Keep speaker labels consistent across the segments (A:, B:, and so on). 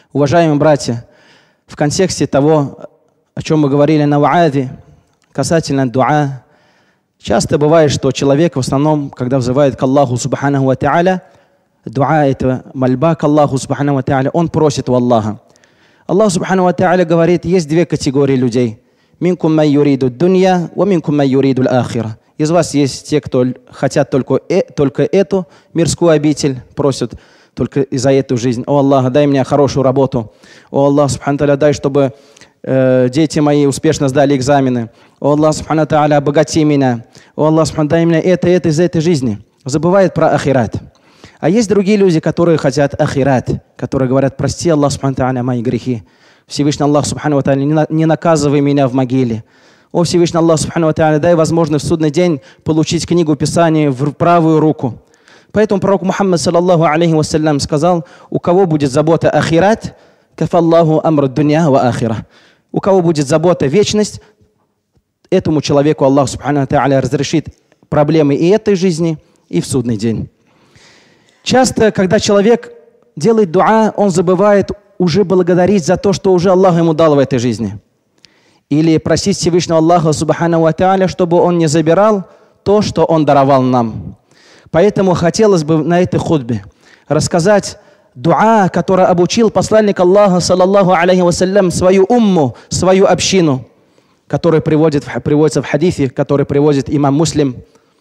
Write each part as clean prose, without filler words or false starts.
A: Уважаемые братья, в контексте того, о чем мы говорили на ваазе, касательно дуа, часто бывает, что человек в основном, когда взывает к Аллаху Субханаху ва Та'аля, дуа — это мольба к Аллаху Субханаху ва Та'аля, он просит у Аллаха. Аллах Субханаху ва Та'аля говорит, есть две категории людей. «Минкум май юриду дунья, ва минкум май юриду л-ахира». Из вас есть те, кто хотят только эту мирскую обитель, просят только за эту жизнь. О Аллах, дай мне хорошую работу. О Аллах, Субхану Тааля, дай, чтобы дети мои успешно сдали экзамены. О Аллах, Субхану Тааля, обогати меня. О Аллах, Субхану, дай мне это из этой жизни. Забывает про ахират. А есть другие люди, которые хотят ахират, которые говорят, прости, Аллах, Субхану Тааля, мои грехи. Всевышний Аллах, Субхану Тааля, не наказывай меня в могиле. О Всевышний Аллах, Субхану Тааля, дай возможность в судный день получить книгу Писания в правую руку. Поэтому пророк Мухаммад, саллаллаху алейхи вассалям, сказал, у кого будет забота ахират, кафаллаху амр дунья ва ахира. У кого будет забота вечность, этому человеку Аллах, Субхану Тааля, разрешит проблемы и этой жизни, и в судный день. Часто, когда человек делает дуа, он забывает уже благодарить за то, что уже Аллах ему дал в этой жизни. Или просить Всевышнего Аллаха, Субхану ва Тааля, чтобы он не забирал то, что он даровал нам. Поэтому хотелось бы на этой хутбе рассказать дуа, который обучил посланник Аллаха, саллаллаху алейхи вассалям, свою умму, свою общину, который приводится в хадисе, который приводит имам Муслим.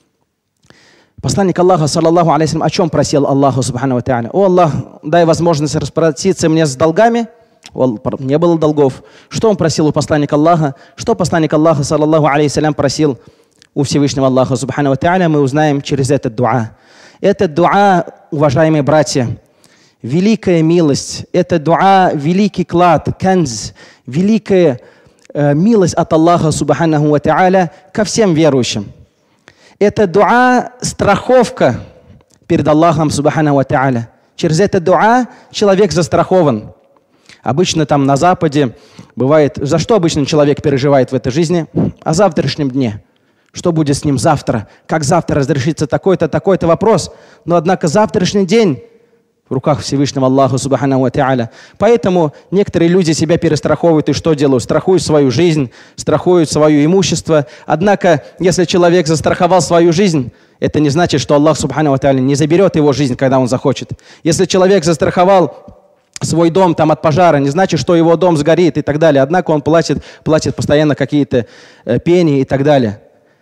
A: Посланник Аллаха, саллаллаху алейхи вассалям, о чем просил Аллаху, Субхану ва Тааля? О Аллах, дай возможность расплатиться мне с долгами. Не было долгов. Что он просил у посланника Аллаха? Что посланник Аллаха, саллаллаху алейхи вассалям, просил у Всевышнего Аллаха, Субхану ва Тааля, мы узнаем через этот дуа. Это дуа, уважаемые братья, великая милость. Это дуа, великий клад, канз, великая милость от Аллаха, Субхану ва Тааля, ко всем верующим. Это дуа, страховка перед Аллахом, Субхану ва Тааля. Через это дуа человек застрахован. Обычно там на Западе бывает, за что обычно человек переживает в этой жизни? О завтрашнем дне. Что будет с ним завтра? Как завтра разрешится такой-то, такой-то вопрос? Но однако завтрашний день в руках Всевышнего Аллаха, Субхану ва Тааля. Поэтому некоторые люди себя перестраховывают и что делают? Страхуют свою жизнь, страхуют свое имущество. Однако, если человек застраховал свою жизнь, это не значит, что Аллах, Субхану ва Тааля, не заберет его жизнь, когда он захочет. Если человек застраховал свой дом там от пожара, не значит, что его дом сгорит и так далее. Однако он платит постоянно какие-то пени и так далее.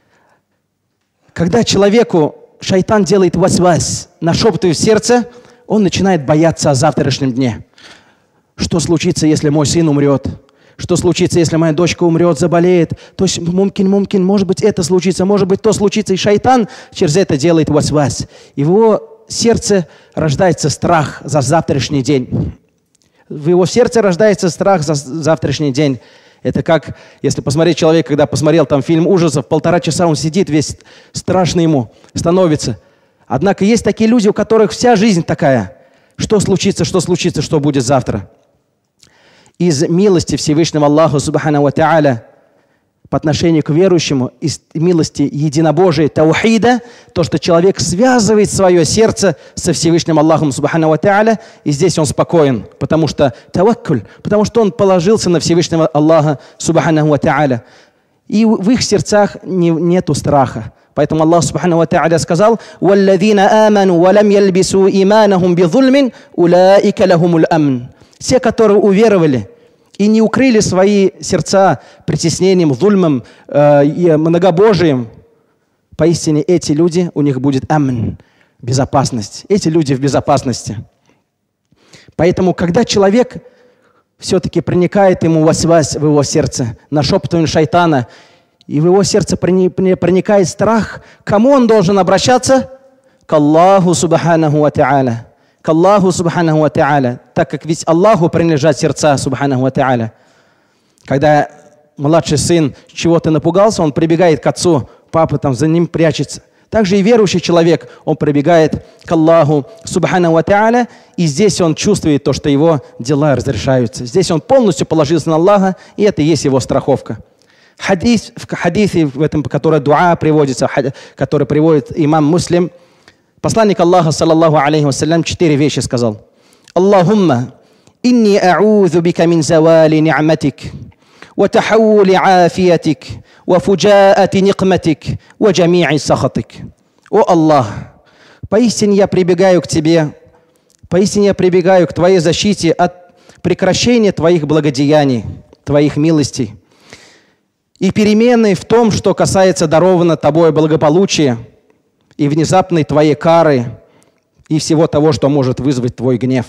A: Когда человеку шайтан делает васвас, нашептывает в сердце, он начинает бояться о завтрашнем дне. Что случится, если мой сын умрет? Что случится, если моя дочка умрет, заболеет? То есть, мумкин, может быть, это случится, может быть, то случится. И шайтан через это делает васвас. В его сердце рождается страх за завтрашний день. В его сердце рождается страх за завтрашний день. Это как, если посмотреть человека, когда посмотрел там фильм ужасов, 1,5 часа он сидит, весь страшно ему становится. Однако есть такие люди, у которых вся жизнь такая. Что случится, что будет завтра. Из милости Всевышнего Аллаха, Субхану ва Тааля, по отношению к верующему, из милости единобожия, таухида, то, что человек связывает свое сердце со Всевышним Аллахом, Субхану ва Тааля, и здесь он спокоен, потому что таваккуль, потому что он положился на Всевышнего Аллаха, Субхану ва Тааля. И в их сердцах нету страха. Поэтому Аллах, Субхану ва Тааля, сказал: «Валладзина аману ва лам ялбису иманахум бизульмин, улаика лахумул амн». Те, которые уверовали и не укрыли свои сердца притеснением, зульмом, многобожием, поистине эти люди, у них будет амн, безопасность. Эти люди в безопасности. Поэтому, когда человек все-таки проникает ему васвас в его сердце, нашептывание шайтана, и в его сердце проникает страх, к кому он должен обращаться? К Аллаху, Субханаху ва Тааля. К Аллаху, Субханаху ва Тааля, так как ведь Аллаху принадлежат сердца, Субханаху ва Тааля. Когда младший сын чего-то напугался, он прибегает к отцу, папа там за ним прячется. Также и верующий человек, он прибегает к Аллаху, Субханаху ва Тааля, и здесь он чувствует то, что его дела разрешаются. Здесь он полностью положился на Аллаха, и это и есть его страховка. В хадисе, в этом, который дуа приводится, который приводит имам Муслим, посланник Аллаха, саллаллаху алейхи вассалям, 4 вещи сказал. Аллахумма إني أعوذ بك من زوال نعمتك وتحول عافيتك وفجاءة نقمتك وجميع سخطك. О Аллах, поистине я прибегаю к Тебе, поистине я прибегаю к Твоей защите от прекращения Твоих благодеяний, Твоих милостей и перемены в том, что касается дарованного Тобой благополучия и внезапной Твоей кары и всего того, что может вызвать Твой гнев.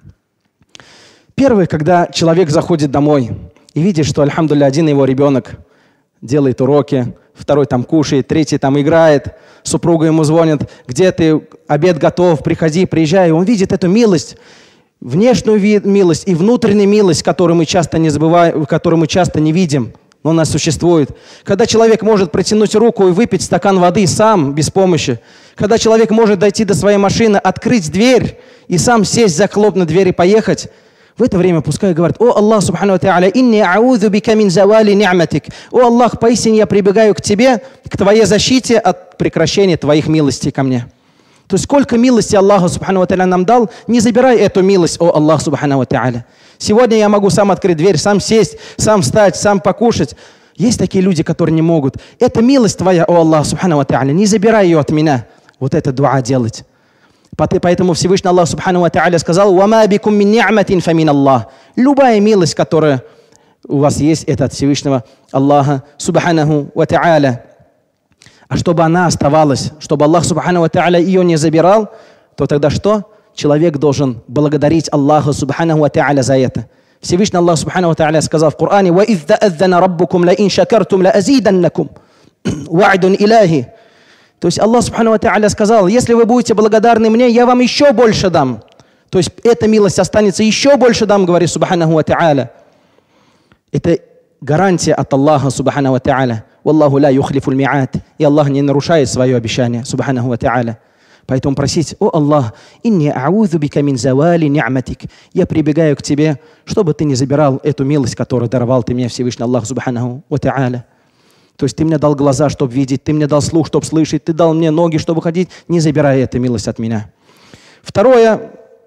A: Первый, когда человек заходит домой и видит, что, альхамдулилля, один его ребенок делает уроки, второй там кушает, третий там играет, супруга ему звонит: где ты, обед готов, приходи, приезжай. Он видит эту милость, внешнюю милость и внутреннюю милость, которую мы часто не забываем, которую мы часто не видим, но она существует. Когда человек может протянуть руку и выпить стакан воды сам, без помощи. Когда человек может дойти до своей машины, открыть дверь и сам сесть, захлопнуть дверь и поехать. В это время пускай говорит: «О Аллах, субхану ва тааля, инни аузу бика мин завали ни'матик». «О Аллах, поистине я прибегаю к Тебе, к Твоей защите от прекращения Твоих милостей ко мне». То есть сколько милости Аллаха, субхану ва тааля, нам дал, не забирай эту милость, о Аллах, субхану ва тааля. Сегодня я могу сам открыть дверь, сам сесть, сам встать, сам покушать. Есть такие люди, которые не могут. Это милость Твоя, о Аллах, субхану ва тааля, не забирай ее от меня. Вот это дуа делать. Поэтому Всевышний Аллах субхану ва тааля сказал: «Вама бикум мин ни'матин фамин Аллах». Любая милость, которая у вас есть, это от Всевышнего Аллаха субханаху ва тааля. А чтобы она оставалась, чтобы Аллах субхану ва тааля ее не забирал, то тогда что? Человек должен благодарить Аллаха субханаху ва тааля за это. Всевышний Аллах субхану ва тааля сказал в Коране: «Ва изь та'аззана раббукум ла ин шакартум ла азиданнакум». Ва'дун илахи. То есть Аллах субхану ва тааля сказал: если вы будете благодарны мне, я вам еще больше дам. То есть эта милость останется, еще больше дам, говорит субханаху ва тааля. Это гарантия от Аллаха субхану ва тааля. Валлаху ла юхлифуль ми'ат. И Аллах не нарушает свое обещание субханаху ва тааля. Поэтому просить: «О Аллах, инни аузу бика мин завали ни'матик». Я прибегаю к Тебе, чтобы Ты не забирал эту милость, которую даровал Ты мне, Всевышний Аллах субханаху ва тааля. То есть Ты мне дал глаза, чтобы видеть, Ты мне дал слух, чтобы слышать, Ты дал мне ноги, чтобы ходить. Не забирай эту милость от меня. Второе.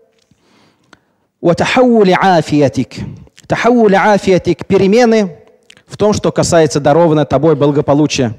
A: وَتَحَوُّلِ عَافِيَتِكَ. Тахаввуль афиятик, перемены в том, что касается дарованного Тобой благополучия.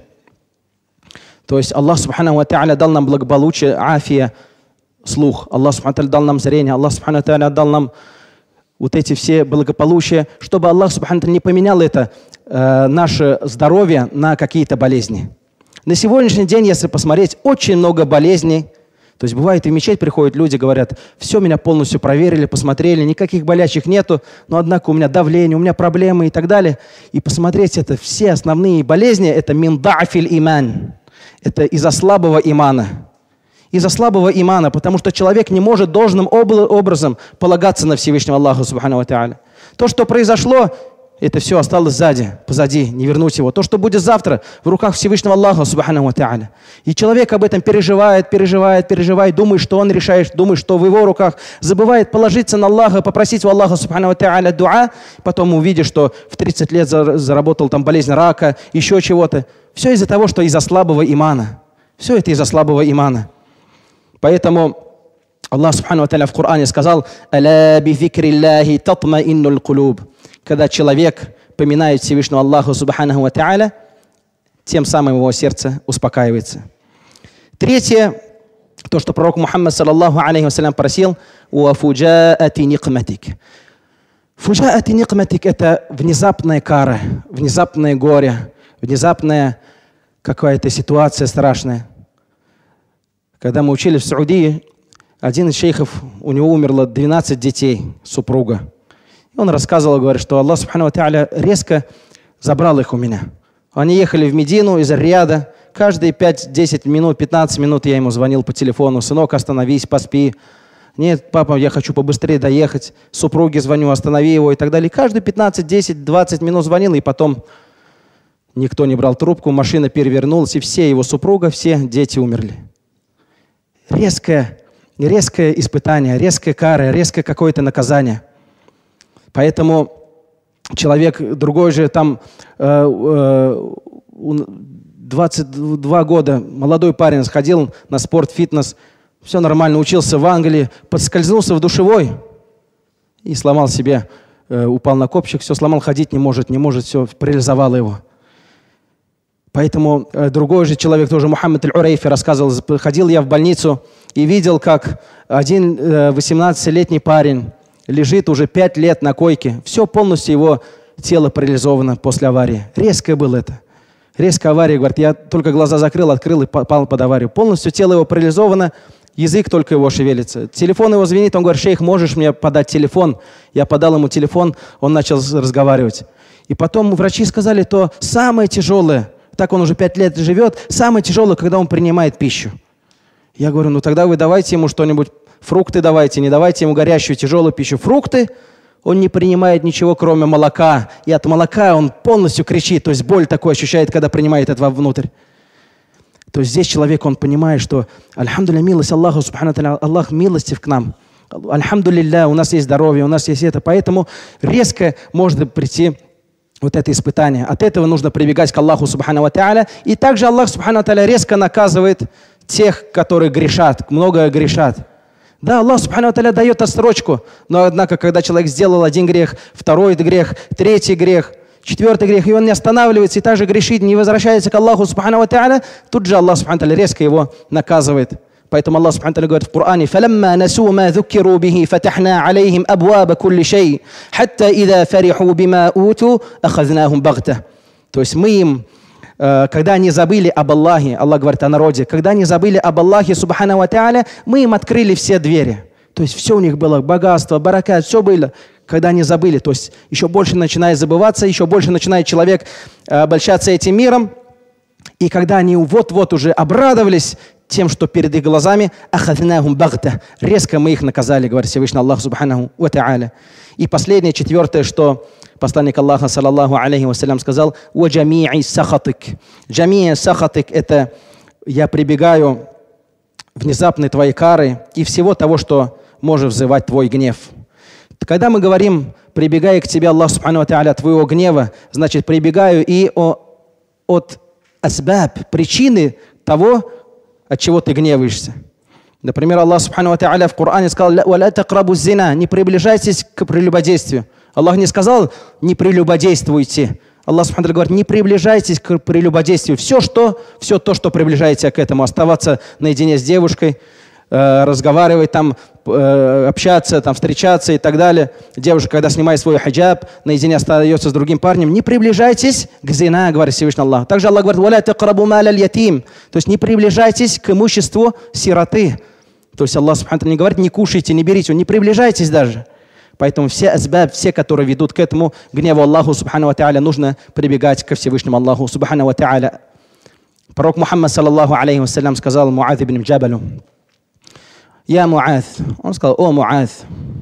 A: То есть Аллах субхану ва тааля дал нам благополучие, афия, слух. Аллах субхану ва тааля дал нам зрение. Аллах субхану ва тааля дал нам вот эти все благополучия, чтобы Аллах субхану ва тааля не поменял это наше здоровье на какие-то болезни. На сегодняшний день, если посмотреть, очень много болезней. То есть бывает, и в мечеть приходят люди, говорят: все, меня полностью проверили, посмотрели, никаких болящих нету, но однако у меня давление, у меня проблемы и так далее. И посмотреть, это все основные болезни, это мин да'филь иман. Это из-за слабого имана. Из-за слабого имана, потому что человек не может должным образом полагаться на Всевышнего Аллаха субхану ва тааля. То, что произошло, это все осталось сзади, позади, не вернуть его. То, что будет завтра, в руках Всевышнего Аллаха субхану ва тааля. И человек об этом переживает, думает, что он решает, думает, что в его руках, забывает положиться на Аллаха, попросить у Аллаха субхану ва тааля дуа, потом увидишь, что в 30 лет заработал там болезнь рака, еще чего-то. Все из-за того, что из-за слабого имана. Все это из-за слабого имана. Поэтому Аллах субхану ва тааля в Коране сказал: «Аля би зикриллахи татмаиннуль кулуб». Когда человек поминает Всевышнего Аллаха субханаху ва тааля, тем самым его сердце успокаивается. Третье, то, что пророк Мухаммад саллаллаху алейхи вассалям просил: «Ва фуджаати никматик». Фуджаати никматик – это внезапная кара, внезапное горе, внезапная какая-то ситуация страшная. Когда мы учились в Саудии, один из шейхов, у него умерло 12 детей, супруга. И он рассказывал, говорит, что Аллах субхану ва тааля резко забрал их у меня. Они ехали в Медину из Ар-Рияда. Каждые 5-10 минут, 15 минут я ему звонил по телефону: «Сынок, остановись, поспи». «Нет, папа, я хочу побыстрее доехать». Супруге звоню: «Останови его» и так далее. Каждые 15, 10, 20 минут звонил, и потом никто не брал трубку, машина перевернулась, и все его супруга, все дети умерли. Резкое испытание, резкая кара, резкое какое-то наказание. Поэтому человек, другой же там 22 года, молодой парень, сходил на спорт, фитнес, все нормально, учился в Англии, подскользнулся в душевой и сломал себе, упал на копчик, все сломал, ходить не может, все, парализовало его. Поэтому другой же человек, тоже Мухаммад аль-Урайфи, рассказывал, ходил я в больницу и видел, как один 18-летний парень лежит уже 5 лет на койке. Все полностью его тело парализовано после аварии. Резкое было это. Резкая авария, говорит, я только глаза закрыл, открыл и попал под аварию. Полностью тело его парализовано, язык только его шевелится. Телефон его звенит, он говорит, шейх, можешь мне подать телефон? Я подал ему телефон, он начал разговаривать. И потом врачи сказали, то самое тяжелое, так он уже 5 лет живет, самое тяжелое, когда он принимает пищу. Я говорю, ну тогда вы давайте ему что-нибудь, фрукты давайте, не давайте ему горячую, тяжелую пищу. Фрукты, он не принимает ничего, кроме молока. И от молока он полностью кричит, то есть боль такой ощущает, когда принимает это внутрь. То есть здесь человек, он понимает, что альхамдулилля, милость Аллаха, субхану тааля, Аллах милостив к нам. Альхамдулилля, у нас есть здоровье, у нас есть это. Поэтому резко может прийти вот это испытание. От этого нужно прибегать к Аллаху, субхану тааля. И также Аллах, субхану тааля, резко наказывает тех, которые грешат, много грешат. Да, Аллах, субхану тааля, дает отсрочку. Но, однако, когда человек сделал один грех, второй грех, третий грех, 4-й грех, и он не останавливается, и также грешит, не возвращается к Аллаху, субхану тааля, тут же Аллах, субхану тааля, резко его наказывает. Поэтому Аллах, субхану тааля, говорит в Коране, فَلَمَّا نَسُوا مَا ذُكِّرُوا بِهِ فَتَحْنَا عَلَيْهِمْ أَبْوَابَ كُلِّ شَيْءٍ حَتَّى إِذَا فَرِحُوا بِمَا أُوتُوا أَخَذْنَاهُمْ بَغْتَةً. То есть мы им, когда они забыли об Аллахе, Аллах говорит о народе, когда они забыли об Аллахе, субхану тааля, мы им открыли все двери. То есть все у них было, богатство, баракат, все было. Когда они забыли, то есть еще больше начинает забываться, еще больше начинает человек обольщаться этим миром. И когда они вот-вот уже обрадовались тем, что перед их глазами, ахаднахум багта, резко мы их наказали, говорит Всевышний Аллах субханаху ва тааля. И последнее, 4-е, что посланник Аллаха, саллаллаху алейхи вассалям, сказал, «Ва джами'и сахатык». Джами'и сахатык – это я прибегаю внезапной твоей кары и всего того, что может вызывать твой гнев. Когда мы говорим, прибегая к тебе, Аллах субхану ва тааля, твоего гнева, значит, прибегаю и от асбаб, причины того, от чего ты гневаешься. Например, Аллах субхану ва тааля в Коране сказал, «Ва такрабу зина», не приближайтесь к прелюбодействию. Аллах не сказал, не прелюбодействуйте. Аллах субхану ва тааля говорит, не приближайтесь к прелюбодействию. Все то, что приближаете к этому, оставаться наедине с девушкой, разговаривать, там, общаться, там, встречаться и так далее. Девушка, когда снимает свой хиджаб, наедине остается с другим парнем, не приближайтесь к зина, говорит Всевышний Аллах. Также Аллах говорит, «Валя тaqrabu мал аль-ятим», то есть не приближайтесь к имуществу сироты. То есть Аллах субхану ва тааля не говорит, не кушайте, не берите, не приближайтесь даже. Поэтому все асбаб, все, которые ведут к этому гневу Аллаху субхану ва тааля, нужно прибегать ко Всевышнему Аллаху субхану ва тааля. Пророк Мухаммад, саллаллаху алейхи вассалям, сказал Муаз ибн Джабалю, «Я Муаз», он сказал, «О Муаз,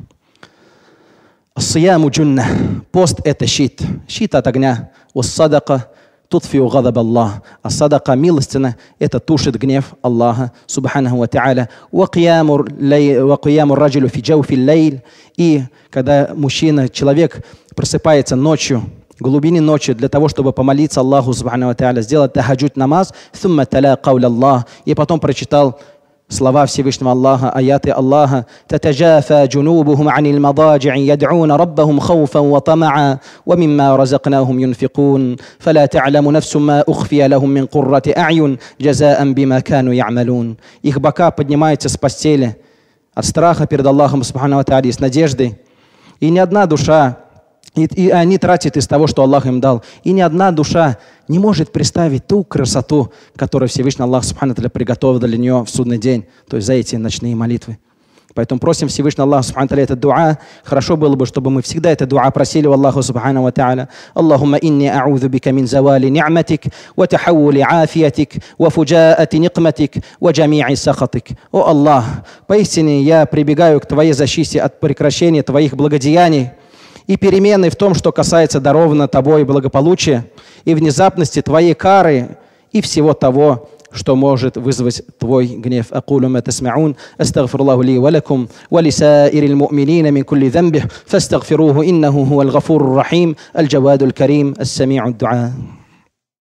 A: ас-сияму джунна», пост – это щит от огня, «Ус-садака тутфиу гадаб Аллах», а садака милостина – это тушит гнев Аллаха, субханаху ва тааля, «Ва қияму раджулю фи джауфи лейль», и когда мужчина, человек просыпается ночью, в глубине ночи для того, чтобы помолиться Аллаху, субханаху ва тааля, сделать тахаджуд намаз, «Сумма таля кауля Аллах», и потом прочитал слова Всевышнего Аллаха, аяты Аллаха, «Татаджафа джунубухум анил мададжи, яд'уна раббахум хауфан ва тама'a, ва мимма разакнахум юнфикун, фала та'ламу нафсу ма ухфия лахум мин куррати а'юн, джаза'ан бима кану я'малун». Их бока поднимаются с постели от страха перед Аллахом, субхану ва тааля, с надеждой. И ни одна душа, и они тратят из того, что Аллах им дал. И ни одна душа не может представить ту красоту, которую Всевышний Аллах субхану тааля приготовил для нее в судный день, то есть за эти ночные молитвы. Поэтому просим Всевышний Аллах субхану тааля этот дуа. Хорошо было бы, чтобы мы всегда это дуа просили у Аллаха субхану ва тааля. Аллахумма инни а'удhu бика мин завали ни'матик, ва тахавули афиятик, ва фуджаати никматик, ва джами'и сахатик. О Аллах, поистине я прибегаю к Твоей защите от прекращения Твоих благодеяний и перемены в том, что касается дарованного Тобой благополучия, и внезапности Твоей кары, и всего того, что может вызвать Твой гнев. أقول ما تسمعون أستغفر الله لي ولكم ولسائر المؤمنين من كل ذنب فاستغفروه إنه هو الغفور الرحيم الجواد الكريم السميع الدعاء.